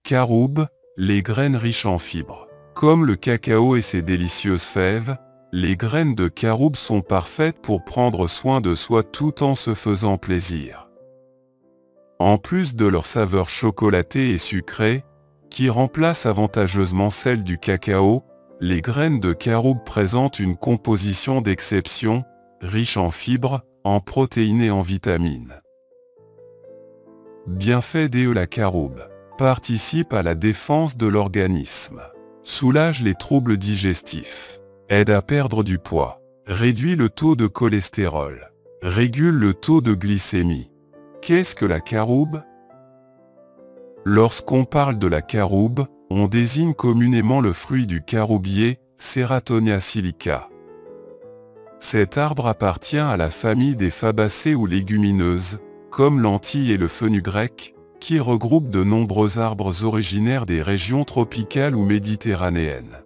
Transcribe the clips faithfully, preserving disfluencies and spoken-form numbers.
Caroube, les graines riches en fibres. Comme le cacao et ses délicieuses fèves, les graines de caroube sont parfaites pour prendre soin de soi tout en se faisant plaisir. En plus de leur saveur chocolatée et sucrée, qui remplace avantageusement celle du cacao, les graines de caroube présentent une composition d'exception, riche en fibres, en protéines et en vitamines. Bienfaits de la caroube. Participe à la défense de l'organisme. Soulage les troubles digestifs. Aide à perdre du poids. Réduit le taux de cholestérol. Régule le taux de glycémie. Qu'est-ce que la caroube? Lorsqu'on parle de la caroube, on désigne communément le fruit du caroubier, Ceratonia silica. Cet arbre appartient à la famille des fabacées ou légumineuses, comme l'entie et le fenugrec, qui regroupe de nombreux arbres originaires des régions tropicales ou méditerranéennes.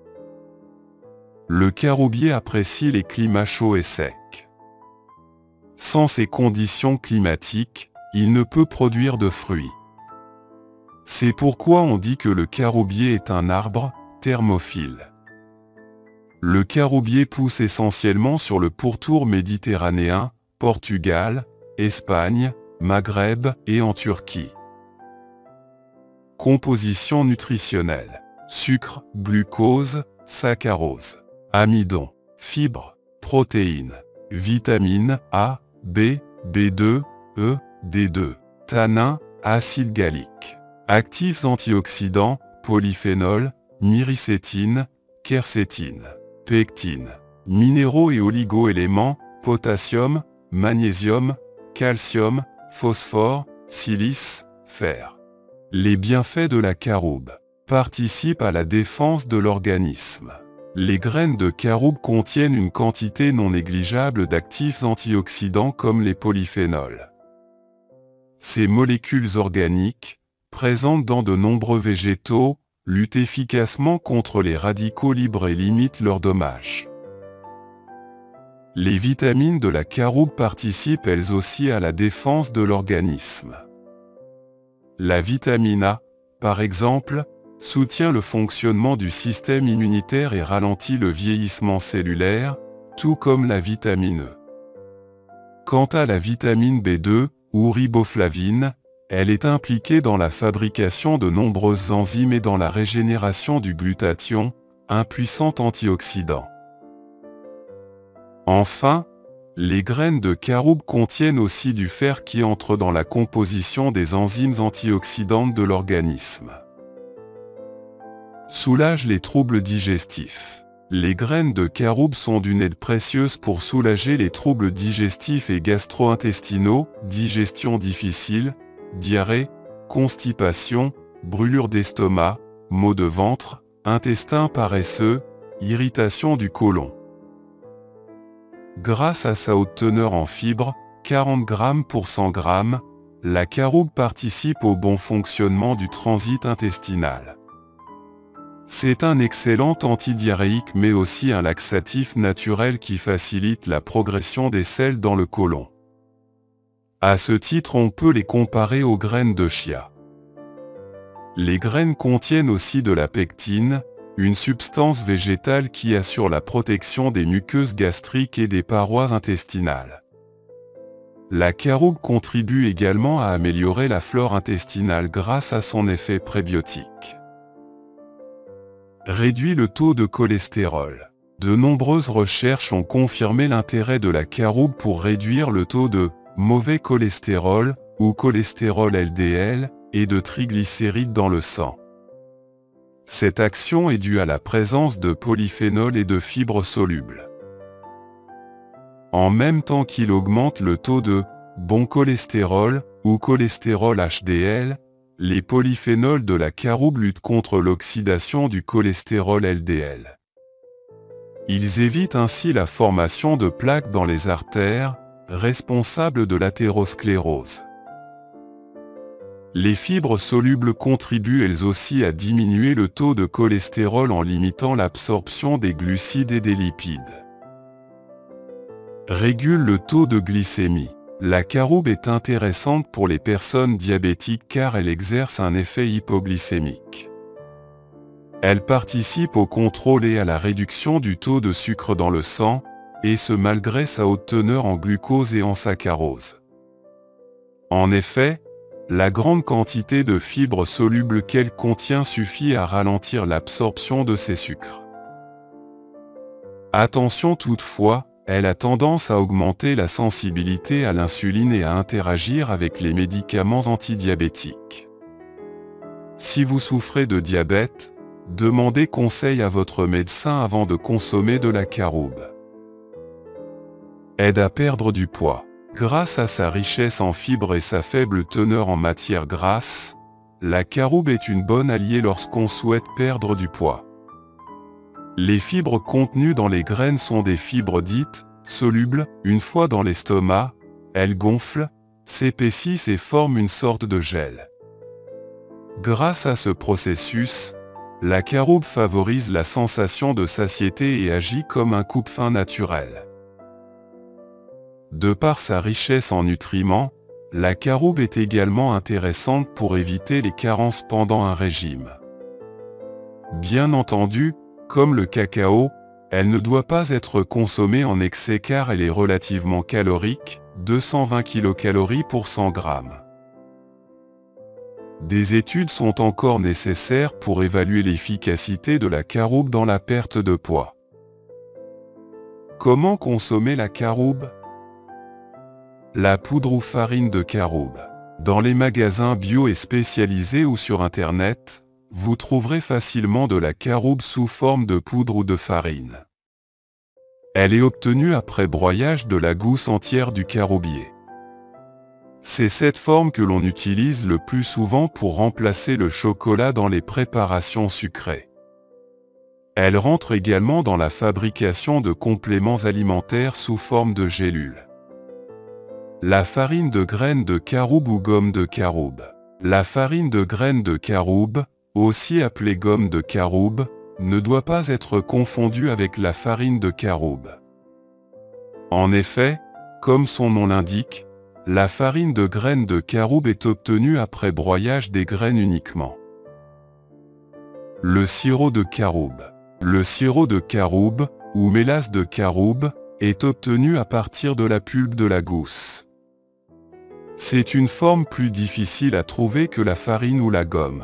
Le caroubier apprécie les climats chauds et secs. Sans ces conditions climatiques, il ne peut produire de fruits. C'est pourquoi on dit que le caroubier est un arbre thermophile. Le caroubier pousse essentiellement sur le pourtour méditerranéen, Portugal, Espagne, Maghreb et en Turquie. Composition nutritionnelle. Sucre, glucose, saccharose, amidon, fibres, protéines, vitamines A, B, B deux, E, D deux, tanins, acide gallique, actifs antioxydants, polyphénols, myricétine, quercétine, pectine, minéraux et oligo-éléments, potassium, magnésium, calcium, phosphore, silice, fer. Les bienfaits de la caroube participent à la défense de l'organisme. Les graines de caroube contiennent une quantité non négligeable d'actifs antioxydants comme les polyphénols. Ces molécules organiques, présentes dans de nombreux végétaux, luttent efficacement contre les radicaux libres et limitent leurs dommages. Les vitamines de la caroube participent elles aussi à la défense de l'organisme. La vitamine A, par exemple, soutient le fonctionnement du système immunitaire et ralentit le vieillissement cellulaire, tout comme la vitamine E. Quant à la vitamine B deux, ou riboflavine, elle est impliquée dans la fabrication de nombreuses enzymes et dans la régénération du glutathion, un puissant antioxydant. Enfin, les graines de caroube contiennent aussi du fer qui entre dans la composition des enzymes antioxydantes de l'organisme. Soulage les troubles digestifs. Les graines de caroube sont d'une aide précieuse pour soulager les troubles digestifs et gastro-intestinaux, digestion difficile, diarrhée, constipation, brûlure d'estomac, maux de ventre, intestin paresseux, irritation du côlon. Grâce à sa haute teneur en fibres, quarante grammes pour cent grammes, la caroube participe au bon fonctionnement du transit intestinal. C'est un excellent antidiarrhéique mais aussi un laxatif naturel qui facilite la progression des selles dans le côlon. À ce titre, on peut les comparer aux graines de chia. Les graines contiennent aussi de la pectine, une substance végétale qui assure la protection des muqueuses gastriques et des parois intestinales. La caroube contribue également à améliorer la flore intestinale grâce à son effet prébiotique. Réduit le taux de cholestérol. De nombreuses recherches ont confirmé l'intérêt de la caroube pour réduire le taux de mauvais cholestérol, ou cholestérol L D L, et de triglycérides dans le sang. Cette action est due à la présence de polyphénols et de fibres solubles. En même temps qu'il augmente le taux de bon cholestérol, ou cholestérol H D L, les polyphénols de la caroube luttent contre l'oxydation du cholestérol L D L. Ils évitent ainsi la formation de plaques dans les artères, responsables de l'athérosclérose. Les fibres solubles contribuent elles aussi à diminuer le taux de cholestérol en limitant l'absorption des glucides et des lipides. Régule le taux de glycémie. La caroube est intéressante pour les personnes diabétiques car elle exerce un effet hypoglycémique. Elle participe au contrôle et à la réduction du taux de sucre dans le sang, et ce malgré sa haute teneur en glucose et en saccharose. En effet, la grande quantité de fibres solubles qu'elle contient suffit à ralentir l'absorption de ces sucres. Attention toutefois, elle a tendance à augmenter la sensibilité à l'insuline et à interagir avec les médicaments antidiabétiques. Si vous souffrez de diabète, demandez conseil à votre médecin avant de consommer de la caroube. Aide à perdre du poids. Grâce à sa richesse en fibres et sa faible teneur en matières grasses, la caroube est une bonne alliée lorsqu'on souhaite perdre du poids. Les fibres contenues dans les graines sont des fibres dites solubles. Une fois dans l'estomac, elles gonflent, s'épaississent et forment une sorte de gel. Grâce à ce processus, la caroube favorise la sensation de satiété et agit comme un coupe-faim naturel. De par sa richesse en nutriments, la caroube est également intéressante pour éviter les carences pendant un régime. Bien entendu, comme le cacao, elle ne doit pas être consommée en excès car elle est relativement calorique, deux cent vingt kilocalories pour cent grammes. Des études sont encore nécessaires pour évaluer l'efficacité de la caroube dans la perte de poids. Comment consommer la caroube ? La poudre ou farine de caroube. Dans les magasins bio et spécialisés ou sur Internet, vous trouverez facilement de la caroube sous forme de poudre ou de farine. Elle est obtenue après broyage de la gousse entière du caroubier. C'est cette forme que l'on utilise le plus souvent pour remplacer le chocolat dans les préparations sucrées. Elle rentre également dans la fabrication de compléments alimentaires sous forme de gélules. La farine de graines de caroube ou gomme de caroube. La farine de graines de caroube, aussi appelée gomme de caroube, ne doit pas être confondue avec la farine de caroube. En effet, comme son nom l'indique, la farine de graines de caroube est obtenue après broyage des graines uniquement. Le sirop de caroube. Le sirop de caroube, ou mélasse de caroube, est obtenu à partir de la pulpe de la gousse. C'est une forme plus difficile à trouver que la farine ou la gomme.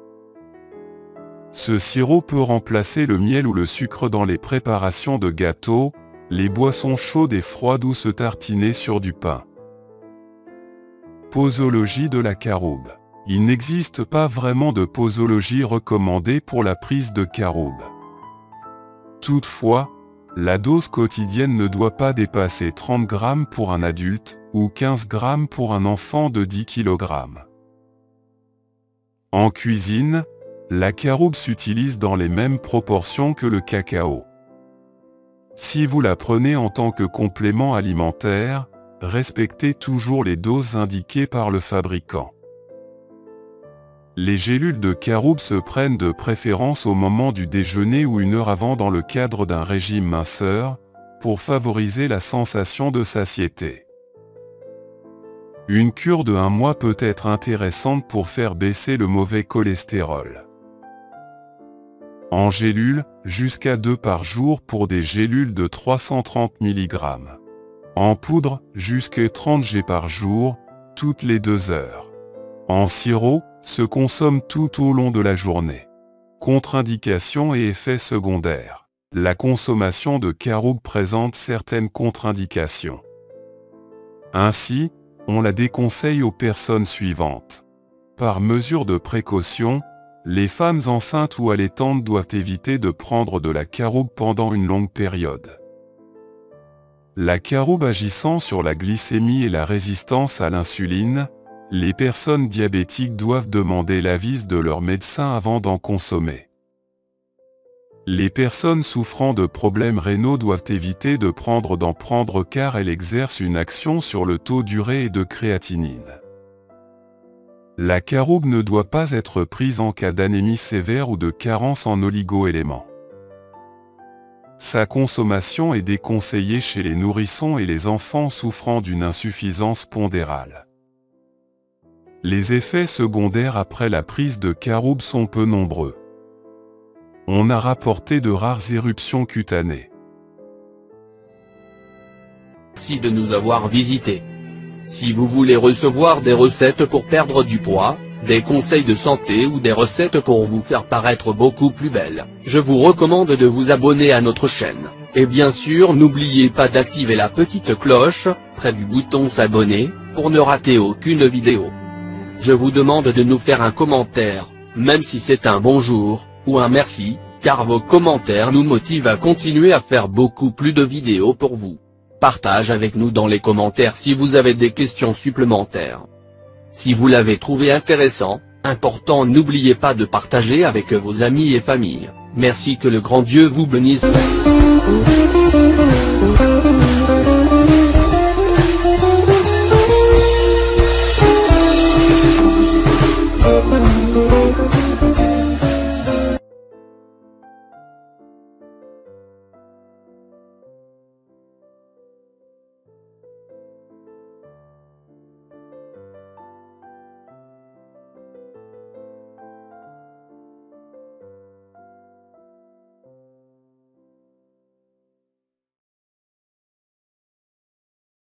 Ce sirop peut remplacer le miel ou le sucre dans les préparations de gâteaux, les boissons chaudes et froides ou se tartiner sur du pain. Posologie de la caroube. Il n'existe pas vraiment de posologie recommandée pour la prise de caroube. Toutefois, la dose quotidienne ne doit pas dépasser trente grammes pour un adulte ou quinze grammes pour un enfant de dix kilogrammes. En cuisine, la caroube s'utilise dans les mêmes proportions que le cacao. Si vous la prenez en tant que complément alimentaire, respectez toujours les doses indiquées par le fabricant. Les gélules de caroube se prennent de préférence au moment du déjeuner ou une heure avant dans le cadre d'un régime minceur, pour favoriser la sensation de satiété. Une cure de un mois peut être intéressante pour faire baisser le mauvais cholestérol. En gélule, jusqu'à deux par jour pour des gélules de trois cent trente milligrammes. En poudre, jusqu'à trente grammes par jour, toutes les deux heures. En sirop, se consomme tout au long de la journée. Contre-indications et effets secondaires. La consommation de caroube présente certaines contre-indications. Ainsi, on la déconseille aux personnes suivantes. Par mesure de précaution, les femmes enceintes ou allaitantes doivent éviter de prendre de la caroube pendant une longue période. La caroube agissant sur la glycémie et la résistance à l'insuline, les personnes diabétiques doivent demander l'avis de leur médecin avant d'en consommer. Les personnes souffrant de problèmes rénaux doivent éviter de prendre d'en prendre car elle exerce une action sur le taux d'urée et de créatinine. La caroube ne doit pas être prise en cas d'anémie sévère ou de carence en oligo-éléments. Sa consommation est déconseillée chez les nourrissons et les enfants souffrant d'une insuffisance pondérale. Les effets secondaires après la prise de caroube sont peu nombreux. On a rapporté de rares éruptions cutanées. Merci de nous avoir visités. Si vous voulez recevoir des recettes pour perdre du poids, des conseils de santé ou des recettes pour vous faire paraître beaucoup plus belle, je vous recommande de vous abonner à notre chaîne. Et bien sûr n'oubliez pas d'activer la petite cloche, près du bouton s'abonner, pour ne rater aucune vidéo. Je vous demande de nous faire un commentaire, même si c'est un bonjour, ou un merci, car vos commentaires nous motivent à continuer à faire beaucoup plus de vidéos pour vous. Partage avec nous dans les commentaires si vous avez des questions supplémentaires. Si vous l'avez trouvé intéressant, important, n'oubliez pas de partager avec vos amis et familles. Merci, que le grand Dieu vous bénisse.